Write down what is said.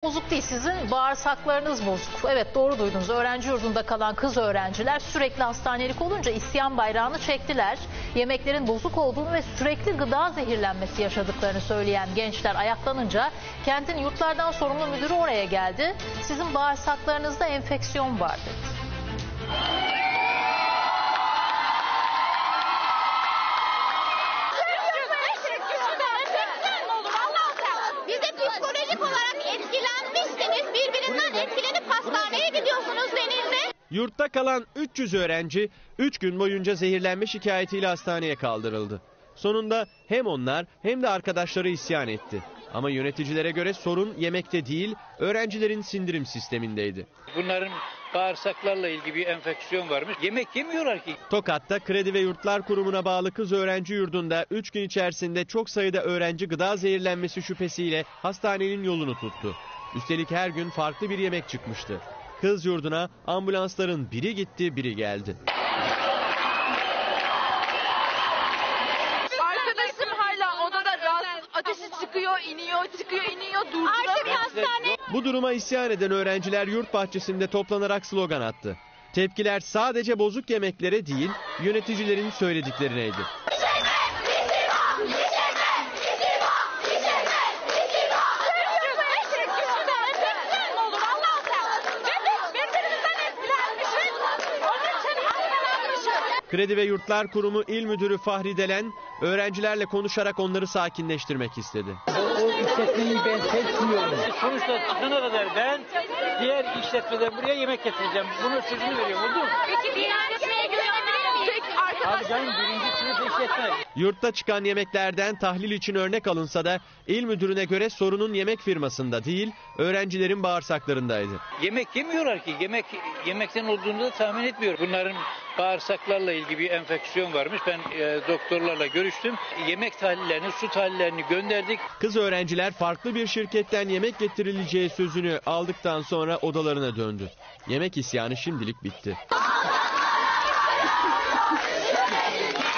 bozuk değil, sizin bağırsaklarınız bozuk. Evet, doğru duydunuz. Öğrenci yurdunda kalan kız öğrenciler sürekli hastanelik olunca isyan bayrağını çektiler. Yemeklerin bozuk olduğunu ve sürekli gıda zehirlenmesi yaşadıklarını söyleyen gençler ayaklanınca kentin yurtlardan sorumlu müdürü oraya geldi. Sizin bağırsaklarınızda enfeksiyon var dedi. Psikolojik olarak etkilenmişsiniz, birbirinden etkilenip hastaneye gidiyorsunuz denildi. Yurtta kalan 300 öğrenci 3 gün boyunca zehirlenme şikayetiyle hastaneye kaldırıldı. Sonunda hem onlar hem de arkadaşları isyan etti. Ama yöneticilere göre sorun yemekte değil, öğrencilerin sindirim sistemindeydi. Bunların bağırsaklarla ilgili bir enfeksiyon varmış. Yemek yemiyorlar ki. Tokat'ta Kredi ve Yurtlar Kurumu'na bağlı kız öğrenci yurdunda 3 gün içerisinde çok sayıda öğrenci gıda zehirlenmesi şüphesiyle hastanenin yolunu tuttu. Üstelik her gün farklı bir yemek çıkmıştı. Kız yurduna ambulansların biri gitti, biri geldi. Arkadaşım hala odada rahatsız, ateşi çıkıyor, iniyor, durduramıyor. Bu duruma isyan eden öğrenciler yurt bahçesinde toplanarak slogan attı. Tepkiler sadece bozuk yemeklere değil, yöneticilerin söylediklerineydi. Kredi ve Yurtlar Kurumu İl Müdürü Fahri Delen, öğrencilerle konuşarak onları sakinleştirmek istedi. O işletmeyi ben seçmiyorum. Sonuçta akşama kadar ben diğer işletmeden buraya yemek getireceğim. Bunun sözünü veriyorum, oldu mu? Peki bir işletmeye görebilir miyim? Abi ben birinci sınıf işletme. Yurtta çıkan yemeklerden tahlil için örnek alınsa da il müdürüne göre sorunun yemek firmasında değil, öğrencilerin bağırsaklarındaydı. Yemek yemiyorlar ki. Yemekten olduğunu da tahmin etmiyorum. Bunların bağırsaklarla ilgili bir enfeksiyon varmış. Ben doktorlarla görüştüm. Yemek tahlillerini, su tahlillerini gönderdik. Kız öğrenciler farklı bir şirketten yemek getirileceği sözünü aldıktan sonra odalarına döndü. Yemek isyanı şimdilik bitti.